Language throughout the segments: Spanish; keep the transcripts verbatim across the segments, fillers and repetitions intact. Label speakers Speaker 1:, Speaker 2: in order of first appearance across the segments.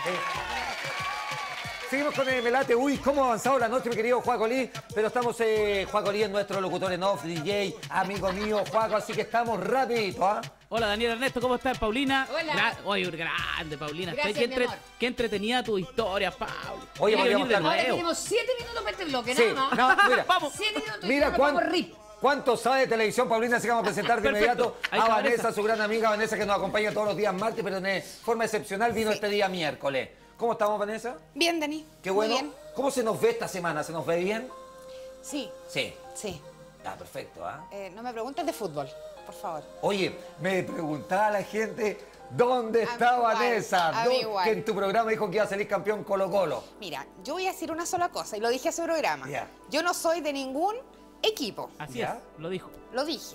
Speaker 1: Seguimos con el Melate. Uy, cómo ha avanzado la noche, mi querido Juaco Lee. Pero estamos, eh, Juaco Lee es nuestro locutor en off, D J, amigo mío, Juaco, así que estamos rapidito, ¿ah? ¿eh?
Speaker 2: Hola, Daniel Ernesto, ¿cómo estás? Paulina.
Speaker 3: Hola.
Speaker 2: Gra Oye, grande, Paulina.
Speaker 3: Gracias,
Speaker 2: qué,
Speaker 3: mi
Speaker 2: entre
Speaker 3: amor.
Speaker 2: qué entretenida tu historia, Pablo.
Speaker 1: Oye,
Speaker 2: Tiene que
Speaker 1: podríamos
Speaker 2: venir de
Speaker 1: estar-
Speaker 3: Ahora
Speaker 2: nuevo.
Speaker 3: tenemos siete minutos para este bloque,
Speaker 1: Sí,
Speaker 3: nada más.
Speaker 1: no, mira,
Speaker 2: Vamos.
Speaker 3: Siete minutos
Speaker 1: mira
Speaker 3: y
Speaker 1: cuán-
Speaker 3: vamos rip.
Speaker 1: cuánto sabe de televisión, Paulina, así que vamos a presentar de
Speaker 2: Perfecto.
Speaker 1: inmediato
Speaker 2: Ahí
Speaker 1: a
Speaker 2: está
Speaker 1: Vanessa,
Speaker 2: Vanessa.
Speaker 1: su gran amiga Vanessa, que nos acompaña todos los días martes, pero de forma excepcional vino este día miércoles. ¿Cómo estamos, Vanessa?
Speaker 4: Bien, Dani.
Speaker 1: Qué bueno.
Speaker 4: Muy bien.
Speaker 1: ¿Cómo se nos ve esta semana? ¿Se nos ve bien?
Speaker 4: Sí,
Speaker 1: Sí.
Speaker 4: sí.
Speaker 1: Ah, perfecto, ¿ah?
Speaker 4: Eh, no me preguntes de fútbol, por favor.
Speaker 1: Oye, me preguntaba la gente, ¿dónde
Speaker 4: A
Speaker 1: está
Speaker 4: mí igual,
Speaker 1: Vanessa?
Speaker 4: a mí
Speaker 1: ¿Dó-
Speaker 4: igual.
Speaker 1: Que en tu programa dijo que iba a salir campeón Colo Colo.
Speaker 4: Mira, yo voy a decir una sola cosa, y lo dije hace programa.
Speaker 1: Ya.
Speaker 4: Yo no soy de ningún equipo,
Speaker 2: Así
Speaker 1: ¿Ya?
Speaker 2: es, lo dijo.
Speaker 4: lo dije.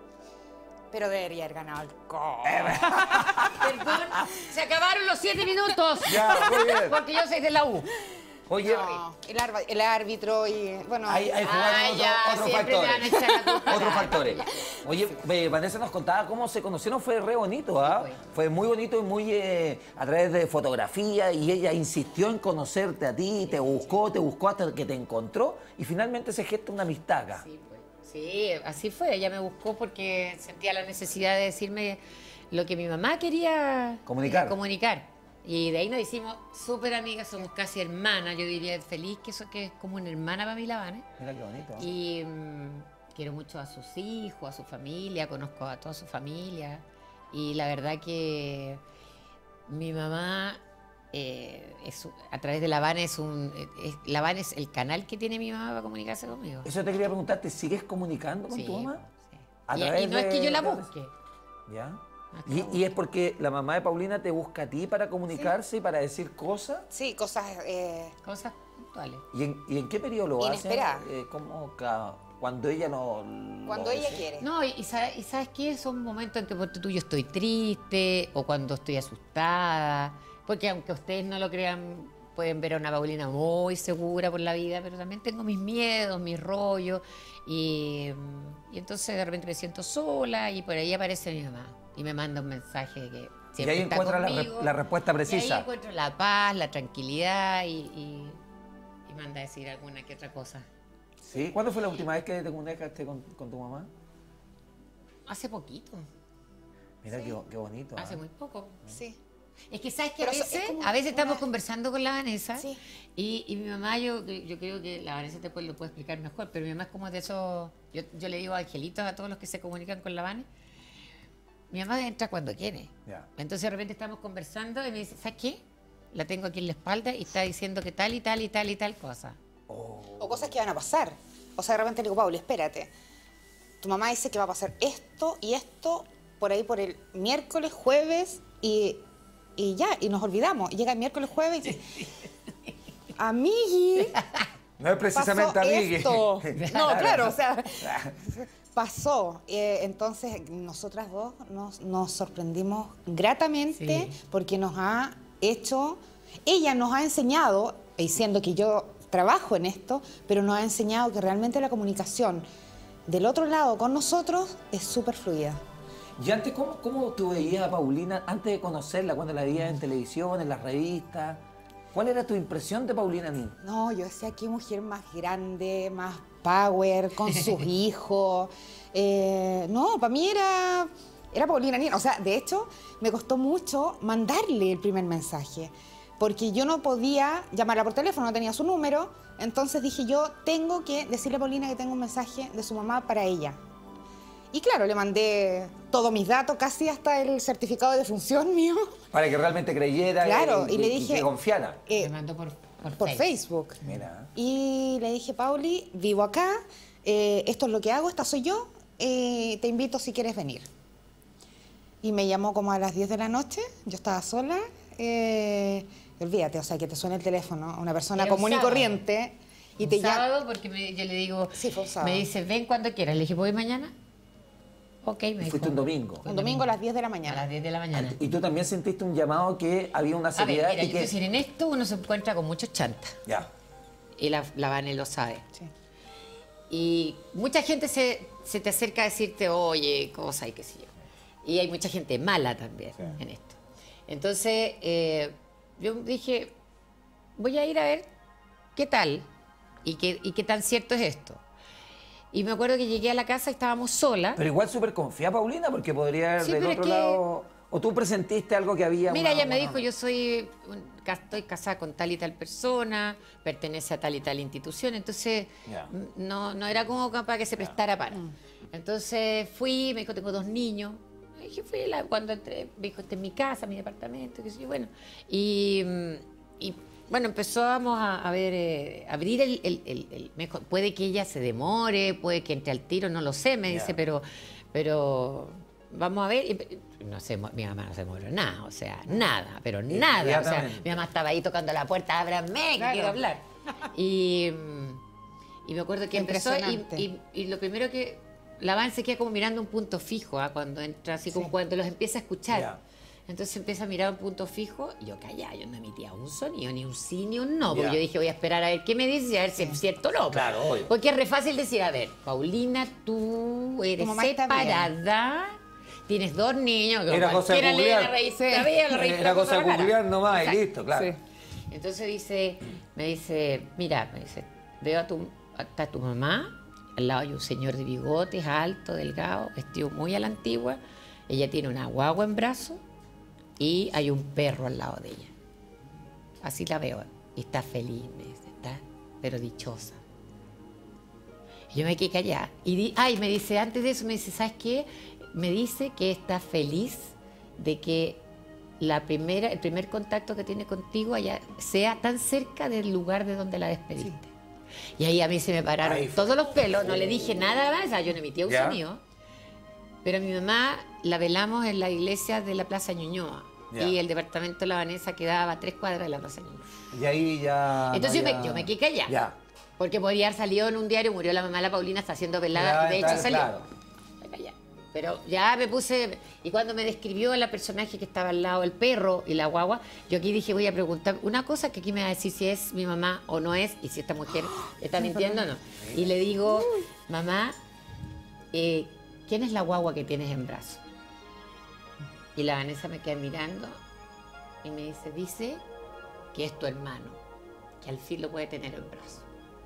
Speaker 4: Pero debería haber ganado el Colo.
Speaker 3: Perdón, se acabaron los siete minutos.
Speaker 1: Ya, muy bien.
Speaker 3: Porque yo soy de la U.
Speaker 1: Oye,
Speaker 4: No, el, arba- el árbitro y... Bueno,
Speaker 1: hay, hay jugaron
Speaker 3: Ah,
Speaker 1: otro-
Speaker 3: ya,
Speaker 1: otros
Speaker 3: siempre te van a
Speaker 1: factores.
Speaker 3: echar la culpa.
Speaker 1: Otros factores. Oye, eh, Vanessa nos contaba cómo se conocieron, fue re bonito, ¿ah?
Speaker 3: Sí,
Speaker 1: Fue muy bonito y muy eh, a través de fotografía y ella insistió en conocerte a ti, te buscó, te buscó hasta que te encontró y finalmente se gesta una amistad acá.
Speaker 3: Sí, pues. Sí, así fue. Ella me buscó porque sentía la necesidad de decirme lo que mi mamá quería
Speaker 1: Comunicar.
Speaker 3: eh, comunicar. Y de ahí nos hicimos súper amigas, somos casi hermanas. Yo diría feliz que eso que es como una hermana para mí, la Vane.
Speaker 1: Mira qué bonito.
Speaker 3: Y mm, quiero mucho a sus hijos, a su familia, conozco a toda su familia. Y la verdad que mi mamá, eh, es, un- a través de La Vane, es un, es, La Vane es el canal que tiene mi mamá para comunicarse conmigo.
Speaker 1: Eso te quería preguntar, ¿te sigues comunicando con
Speaker 3: Sí,
Speaker 1: tu mamá?
Speaker 3: sí.
Speaker 1: A
Speaker 3: Y,
Speaker 1: través
Speaker 3: y no es que
Speaker 1: de-
Speaker 3: yo la
Speaker 1: de-
Speaker 3: busque.
Speaker 1: ¿Ya?
Speaker 3: No es que
Speaker 1: Y,
Speaker 3: la
Speaker 1: y
Speaker 3: busque.
Speaker 1: es porque la mamá de Paulina te busca a ti para comunicarse y para decir cosas.
Speaker 4: sí, cosas... eh,
Speaker 3: Cosas puntuales.
Speaker 1: ¿Y en, y en qué periodo lo hace?
Speaker 4: Inesperada.
Speaker 1: Eh, ¿cómo ca- cuando ella no... lo
Speaker 4: cuando ella
Speaker 1: desea?
Speaker 4: quiere.
Speaker 3: No, y, y sabe- y sabes qué, son momentos en que ponte tú, yo estoy triste o cuando estoy asustada, porque aunque ustedes no lo crean, pueden ver a una Paulina muy segura por la vida, pero también tengo mis miedos, mis rollos, y, mm, y entonces de repente me siento sola y por ahí aparece mi mamá y me manda un mensaje de que
Speaker 1: Y
Speaker 3: siempre
Speaker 1: ahí
Speaker 3: está
Speaker 1: encuentra la, re-
Speaker 3: conmigo.
Speaker 1: la respuesta
Speaker 3: Y
Speaker 1: precisa.
Speaker 3: ahí encuentro la paz, la tranquilidad y, y, y manda a decir alguna que otra cosa.
Speaker 1: ¿Sí? ¿Cuándo fue la última vez que te comunicaste con, con tu mamá?
Speaker 3: Hace poquito,
Speaker 1: Mira qué, qué bonito.
Speaker 3: hace
Speaker 1: ¿ah?
Speaker 3: muy poco.
Speaker 4: Sí.
Speaker 3: Es que sabes que a
Speaker 4: Pero eso es
Speaker 3: veces,
Speaker 4: como
Speaker 3: a veces estamos
Speaker 4: una-
Speaker 3: conversando con la Vanessa
Speaker 4: Sí.
Speaker 3: y, y mi mamá, yo, yo creo que la Vanessa te puede, lo puede explicar mejor, pero mi mamá es como de esos, yo, yo le digo angelitos a todos los que se comunican con la Vane. Mi mamá entra cuando quiere.
Speaker 1: Ya.
Speaker 3: Entonces de repente estamos conversando y me dice, ¿sabes qué? La tengo aquí en la espalda y está diciendo que tal y tal y tal y tal cosa.
Speaker 4: O cosas que van a pasar. O sea, de repente le digo, Pauli, espérate. Tu mamá dice que va a pasar esto y esto por ahí por el miércoles, jueves y, y ya, y nos olvidamos. Y llega el miércoles, jueves y dice, amigui,
Speaker 1: No es precisamente
Speaker 4: pasó
Speaker 1: amigue.
Speaker 4: esto. No, claro, o sea, pasó. Eh, entonces, nosotras dos nos, nos sorprendimos gratamente
Speaker 3: Sí.
Speaker 4: porque nos ha hecho, ella nos ha enseñado, diciendo que yo trabajo en esto, pero nos ha enseñado que realmente la comunicación del otro lado con nosotros es súper fluida.
Speaker 1: Y antes, ¿cómo, ¿cómo tú veías a Paulina antes de conocerla, cuando la veías en televisión, en las revistas? ¿Cuál era tu impresión de Paulina Nin?
Speaker 4: No, yo decía, qué mujer más grande, más power, con sus hijos. Eh, no, para mí era, era Paulina Nin. O sea, de hecho, me costó mucho mandarle el primer mensaje, porque yo no podía llamarla por teléfono, no tenía su número. Entonces dije, yo tengo que decirle a Paulina que tengo un mensaje de su mamá para ella. Y claro, le mandé todos mis datos, casi hasta el certificado de defunción mío,
Speaker 1: Para que realmente creyera
Speaker 4: Claro,
Speaker 1: y,
Speaker 4: y le
Speaker 1: y- y
Speaker 4: dije-
Speaker 1: que confiara.
Speaker 4: eh,
Speaker 3: Me mandó por, por,
Speaker 4: por
Speaker 3: Facebook.
Speaker 4: Facebook.
Speaker 1: Mira.
Speaker 4: Y le dije, Pauli, vivo acá, eh, esto es lo que hago, esta soy yo, eh, te invito si quieres venir. Y me llamó como a las diez de la noche, yo estaba sola, eh, olvídate, o sea, que te suena el teléfono, una persona
Speaker 3: Era un
Speaker 4: común y
Speaker 3: sábado.
Speaker 4: corriente, y
Speaker 3: Un
Speaker 4: te llama...
Speaker 3: sábado, porque me- yo le digo,
Speaker 4: Sí, fue un sábado.
Speaker 3: me dice, ven cuando quieras. Le dije, ¿voy mañana? Ok, me
Speaker 1: Y
Speaker 3: dijo.
Speaker 1: fuiste un domingo.
Speaker 4: Un domingo a las diez de la
Speaker 3: A las
Speaker 4: mañana.
Speaker 3: diez de la mañana.
Speaker 1: Y tú también sentiste un llamado que había una
Speaker 3: A ver,
Speaker 1: seriedad
Speaker 3: mira,
Speaker 1: y
Speaker 3: yo
Speaker 1: que...
Speaker 3: quiero decir, en esto uno se encuentra con muchos chantas.
Speaker 1: Ya.
Speaker 3: Y la, la Vane lo sabe.
Speaker 4: Sí.
Speaker 3: Y mucha gente se, se te acerca a decirte, oye, cosa y qué sé yo. Y hay mucha gente mala también
Speaker 1: Sí.
Speaker 3: en esto. Entonces, eh, yo dije, voy a ir a ver qué tal y qué, y qué tan cierto es esto. Y me acuerdo que llegué a la casa y estábamos solas.
Speaker 1: Pero igual súper confía, Paulina, porque podría haber
Speaker 3: Sí,
Speaker 1: del
Speaker 3: pero
Speaker 1: otro
Speaker 3: es que-
Speaker 1: lado... O tú presentiste algo que había...
Speaker 3: Mira,
Speaker 1: una-
Speaker 3: ella me
Speaker 1: una-
Speaker 3: dijo, yo soy, un- ca- estoy casada con tal y tal persona, pertenece a tal y tal institución, entonces
Speaker 1: Ya.
Speaker 3: m- no, no era como para que se prestara para. Entonces fui, me dijo, tengo dos niños. Y dije, fui la- cuando entré, me dijo, esta es mi casa, mi departamento, qué sé yo, bueno. Y, mm, y, bueno, empezamos a, a ver, eh, abrir el, el, el- el- me dijo, puede que ella se demore, puede que entre al tiro, no lo sé, me
Speaker 1: Ya.
Speaker 3: dice, pero, pero vamos a ver. Y, no sé, mi mamá no se demoró nada, o sea, nada, pero nada. O sea,
Speaker 1: Inmediatamente.
Speaker 3: mi mamá estaba ahí tocando la puerta, ábranme, que
Speaker 4: Claro.
Speaker 3: quiero hablar. Y, mm, y me acuerdo que empezó y,
Speaker 4: Impresionante.
Speaker 3: y- y lo primero que la van se queda como mirando un punto fijo, ¿ah? Cuando entra, así como
Speaker 4: Sí.
Speaker 3: cuando los empieza a escuchar.
Speaker 1: Ya.
Speaker 3: Entonces empieza a mirar un punto fijo y yo callada, yo no emitía un sonido, ni un sí, ni un no, porque
Speaker 1: Ya.
Speaker 3: yo dije, voy a esperar a ver qué me dice y a ver si es cierto o no.
Speaker 1: Claro, obvio.
Speaker 3: Porque es re fácil decir, a ver, Paulina, tú eres
Speaker 4: mamá está bien.
Speaker 3: separada, tienes dos niños, que
Speaker 1: Era cosa de
Speaker 3: cualquiera lee
Speaker 1: googlear.
Speaker 3: la raíz,
Speaker 4: Sí.
Speaker 3: la vea, la raíz
Speaker 1: Era cosa de
Speaker 3: la cara.
Speaker 1: googlear nomás y
Speaker 3: Exacto.
Speaker 1: listo, claro.
Speaker 4: Sí.
Speaker 3: Entonces dice, me dice, mira, me dice, veo a tu, está tu mamá, al lado hay un señor de bigotes, alto, delgado, vestido muy a la antigua, ella tiene una guagua en brazos y hay un perro al lado de ella. Así la veo, y está feliz, me dice, está, pero dichosa. Y yo me quedé callada. Y di, ay, me dice, antes de eso, me dice, ¿sabes qué? Me dice que está feliz de que la primera, el primer contacto que tiene contigo allá sea tan cerca del lugar de donde la despediste. Y ahí a mí se me pararon
Speaker 1: Ahí fue.
Speaker 3: todos los pelos, no le dije nada más, o sea, yo no emitía un
Speaker 1: Ya.
Speaker 3: sonido. Pero a mi mamá la velamos en la iglesia de la Plaza Ñuñoa.
Speaker 1: Ya.
Speaker 3: Y el departamento de la Vanessa quedaba a tres cuadras de la Plaza Ñuñoa.
Speaker 1: Y ahí ya...
Speaker 3: Entonces
Speaker 1: no
Speaker 3: yo, me,
Speaker 1: había-
Speaker 3: yo me quedé callada.
Speaker 1: Ya.
Speaker 3: Porque podría haber salido en un diario, murió la mamá de la Paulina, está siendo velada,
Speaker 1: Ya,
Speaker 3: y de hecho
Speaker 1: claro,
Speaker 3: salió.
Speaker 1: claro.
Speaker 3: Me callé. Pero ya me puse, y cuando me describió la personaje que estaba al lado, el perro y la guagua, yo aquí dije, voy a preguntar una cosa que aquí me va a decir si es mi mamá o no es, y si esta mujer está mintiendo o no. Y le digo, mamá, eh, ¿quién es la guagua que tienes en brazo? Y la Vanessa me queda mirando y me dice, dice que es tu hermano, que al fin lo puede tener en brazo.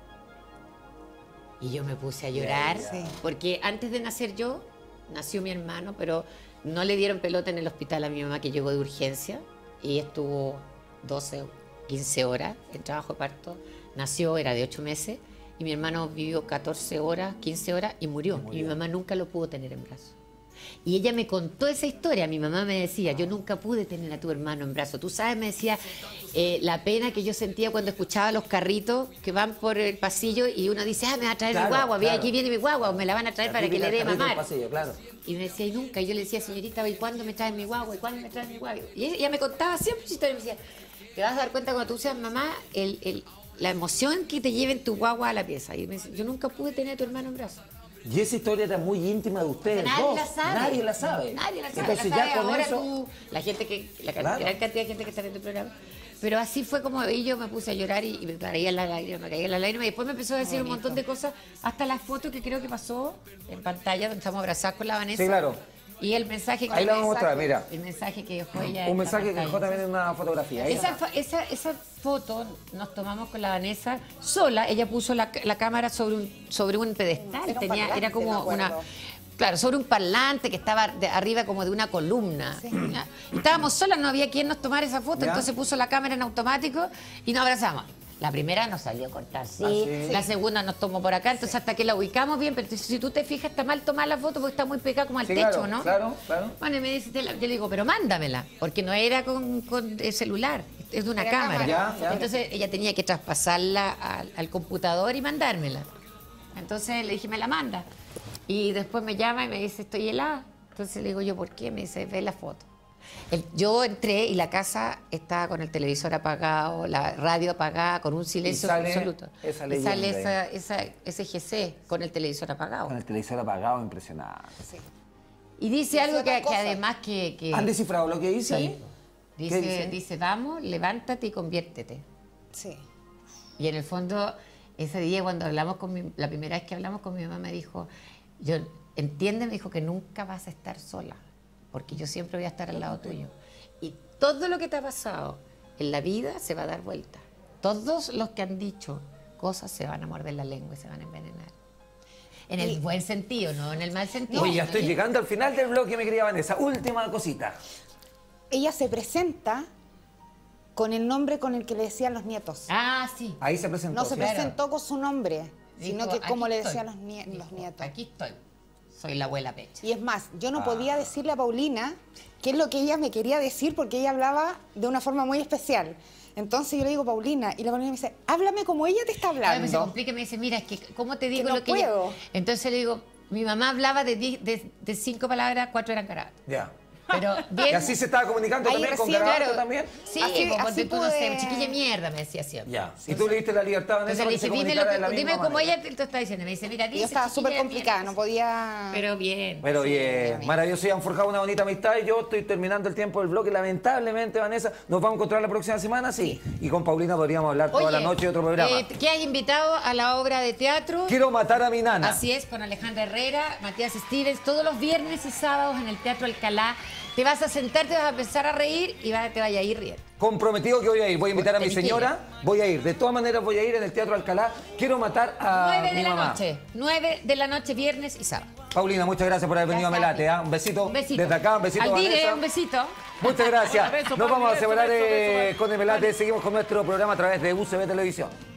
Speaker 3: Y yo me puse a llorar,
Speaker 1: Ya,
Speaker 4: ya.
Speaker 3: porque antes de nacer yo, nació mi hermano, pero no le dieron pelota en el hospital a mi mamá, que llegó de urgencia, y estuvo doce, quince horas en trabajo de parto. Nació, era de ocho meses, y mi hermano vivió catorce horas, quince horas, y murió. Y, mi mamá nunca lo pudo tener en brazos. Y ella me contó esa historia. Mi mamá me decía, yo nunca pude tener a tu hermano en brazos. Tú sabes, me decía, eh, la pena que yo sentía cuando escuchaba los carritos que van por el pasillo y uno dice, ah, me va a traer
Speaker 1: Claro,
Speaker 3: mi guagua, ve,
Speaker 1: claro.
Speaker 3: aquí viene mi guagua, o me la van a traer
Speaker 1: La
Speaker 3: para que
Speaker 1: típica
Speaker 3: le dé
Speaker 1: carreta del
Speaker 3: mamar.
Speaker 1: pasillo, claro.
Speaker 3: Y me decía, y nunca. Y yo le decía, señorita, ¿y cuándo me traen mi guagua? ¿Y cuándo me traen mi guagua? Y ella me contaba siempre su historia. Me decía, te vas a dar cuenta cuando tú seas mamá, el, el- la emoción que te lleven tu guagua a la pieza. Y me dice, yo nunca pude tener a tu hermano en brazos.
Speaker 1: Y esa historia era muy íntima de ustedes
Speaker 3: Nadie
Speaker 1: dos.
Speaker 3: la sabe.
Speaker 1: Nadie la sabe.
Speaker 3: Nadie la sabe.
Speaker 1: Entonces
Speaker 3: la
Speaker 1: ya
Speaker 3: sabe
Speaker 1: con
Speaker 3: ahora
Speaker 1: eso...
Speaker 3: tú, la gente que, la can-
Speaker 1: Claro.
Speaker 3: gran cantidad de gente que está en tu programa. Pero así fue como y yo me puse a llorar y, y me caía la lágrima, me caía la lágrima. Y después me empezó a decir un montón de cosas, hasta la foto que creo que pasó en pantalla, donde estamos abrazados con la Vanessa.
Speaker 1: Sí, claro.
Speaker 3: Y el mensaje que
Speaker 1: Ahí la vamos a mostrar,
Speaker 3: mensaje-
Speaker 1: mira.
Speaker 3: El mensaje que dejó ella.
Speaker 1: Un
Speaker 3: en la
Speaker 1: mensaje que dejó
Speaker 3: pantalla.
Speaker 1: también en una fotografía. Ahí
Speaker 3: Esa,
Speaker 1: está.
Speaker 3: fa- esa, esa foto nos tomamos con la Vanessa sola. Ella puso la, la cámara sobre un, sobre un pedestal.
Speaker 4: Era un
Speaker 3: Tenía,
Speaker 4: parlante,
Speaker 3: era como
Speaker 4: me acuerdo.
Speaker 3: una. Claro, sobre un parlante que estaba de arriba como de una columna. ¿Ya? Estábamos solas, no había quien nos tomara esa foto,
Speaker 1: Ya.
Speaker 3: entonces puso la cámara en automático y nos abrazamos. La primera nos salió corta así,
Speaker 1: Ah, sí.
Speaker 3: la segunda nos tomó por acá, entonces hasta que la ubicamos bien, pero si tú te fijas está mal tomar la foto porque está muy pegada como al
Speaker 1: Sí,
Speaker 3: techo,
Speaker 1: claro,
Speaker 3: ¿no?
Speaker 1: claro, claro.
Speaker 3: Bueno, y me dice, te la- yo le digo, pero mándamela, porque no era con, con el celular, es de una
Speaker 4: Era
Speaker 3: cámara.
Speaker 4: cámara.
Speaker 1: Ya, ya.
Speaker 3: Entonces ella tenía que traspasarla al, al computador y mandármela. Entonces le dije, me la manda. Y después me llama y me dice, estoy helada. Entonces le digo yo, ¿por qué? Me dice, ve la foto. El- yo entré y la casa estaba con el televisor apagado, la radio apagada, con un silencio
Speaker 1: Y sale
Speaker 3: absoluto.
Speaker 1: esa
Speaker 3: y sale
Speaker 1: leyenda
Speaker 3: esa, esa, ese G C con el televisor apagado.
Speaker 1: Con el televisor apagado, impresionante.
Speaker 3: Y dice
Speaker 4: Dice
Speaker 3: algo
Speaker 4: otra
Speaker 3: que, que
Speaker 4: cosa.
Speaker 3: además que... que-
Speaker 1: ¿Han descifrado lo que dice
Speaker 3: Sí.
Speaker 1: ahí?
Speaker 3: Dice,
Speaker 1: ¿Qué dice?
Speaker 3: dice, vamos, levántate y conviértete.
Speaker 4: Sí.
Speaker 3: Y en el fondo, ese día cuando hablamos con mi, la primera vez que hablamos con mi mamá me dijo, yo entiende, me dijo que nunca vas a estar sola, porque yo siempre voy a estar al lado tuyo. Y todo lo que te ha pasado, en la vida se va a dar vuelta. Todos los que han dicho cosas se van a morder la lengua y se van a envenenar. En el buen sentido, no en el mal sentido.
Speaker 1: Oye, ya estoy
Speaker 3: ¿no?
Speaker 1: llegando al final del bloque, mi querida Vanessa. Última cosita.
Speaker 4: Ella se presenta con el nombre con el que le decían los nietos.
Speaker 3: Ah, sí.
Speaker 1: Ahí se presentó.
Speaker 4: No se
Speaker 1: ¿sí?
Speaker 3: Claro.
Speaker 4: presentó con su nombre, sino
Speaker 3: Dijo,
Speaker 4: que como
Speaker 3: "Aquí
Speaker 4: le
Speaker 3: estoy".
Speaker 4: decían los, nie- los
Speaker 3: Dijo,
Speaker 4: nietos.
Speaker 3: Aquí estoy. Soy la abuela Pecha.
Speaker 4: Y es más, yo no
Speaker 1: Ah.
Speaker 4: podía decirle a Paulina qué es lo que ella me quería decir porque ella hablaba de una forma muy especial. Entonces yo le digo, Paulina, y la Paulina me dice, háblame como ella te está
Speaker 3: A mí se
Speaker 4: hablando.
Speaker 3: complica y me dice, mira, es que ¿cómo te digo
Speaker 4: no
Speaker 3: lo que ella-?"
Speaker 4: puedo.
Speaker 3: Entonces le digo, mi mamá hablaba de, di- de, de cinco palabras, cuatro eran caratas.
Speaker 1: Ya.
Speaker 3: Pero bien.
Speaker 1: Y así se estaba comunicando
Speaker 4: Ahí
Speaker 1: también con
Speaker 4: recién,
Speaker 1: Garabato
Speaker 3: claro.
Speaker 1: también.
Speaker 3: Sí,
Speaker 4: Así-
Speaker 3: pues,
Speaker 4: así
Speaker 3: ponte tú, no sé,
Speaker 4: pude-
Speaker 3: chiquilla mierda, me decía siempre.
Speaker 1: Ya. Y tú le diste la libertad a Vanessa
Speaker 3: Entonces le
Speaker 1: para que
Speaker 3: dije,
Speaker 1: se
Speaker 3: dime, lo
Speaker 1: comunicara de
Speaker 3: que,
Speaker 1: la
Speaker 3: dime
Speaker 1: misma
Speaker 3: como
Speaker 1: manera.
Speaker 3: ella te lo está diciendo. Me dice, mira,
Speaker 4: Y
Speaker 3: dice
Speaker 4: yo estaba
Speaker 3: chiquilla
Speaker 4: súper
Speaker 3: de
Speaker 4: complicada,
Speaker 3: mierda.
Speaker 4: no podía...
Speaker 3: Pero bien.
Speaker 1: Pero
Speaker 4: Sí,
Speaker 1: bien,
Speaker 4: bien.
Speaker 1: maravilloso, y han forjado una bonita amistad y yo estoy terminando el tiempo del bloque. Lamentablemente, Vanessa, nos vamos a encontrar la próxima semana, sí. Y con Paulina podríamos hablar toda la
Speaker 3: Oye,
Speaker 1: noche de otro programa.
Speaker 3: eh, ¿qué has invitado a la obra de teatro?
Speaker 1: Quiero matar a mi nana.
Speaker 3: Así es, con Alejandra Herrera, Matías Stevens, todos los viernes y sábados en el Teatro Alcalá. Te vas a sentar, te vas a empezar a reír y va- te vaya a ir riendo.
Speaker 1: Comprometido que voy a ir. Voy a invitar a mi
Speaker 3: Tenés que
Speaker 1: señora, voy a ir. De todas maneras voy a ir en el Teatro Alcalá. Quiero matar a
Speaker 3: Nueve
Speaker 1: mi
Speaker 3: de la
Speaker 1: mamá.
Speaker 3: noche, nueve de la noche, viernes y sábado.
Speaker 1: Paulina, muchas gracias por haber venido a
Speaker 3: Gracias.
Speaker 1: Melate. ¿ah? Un besito,
Speaker 3: Un besito.
Speaker 1: desde acá, un besito a
Speaker 3: Al Dire,
Speaker 1: Vanessa.
Speaker 3: un besito.
Speaker 1: Muchas gracias.
Speaker 2: Beso,
Speaker 1: Nos
Speaker 2: Pauli,
Speaker 1: vamos a
Speaker 2: beso,
Speaker 1: separar
Speaker 2: beso,
Speaker 1: eh,
Speaker 2: beso,
Speaker 1: con el Melate. Seguimos con nuestro programa a través de U C B Televisión.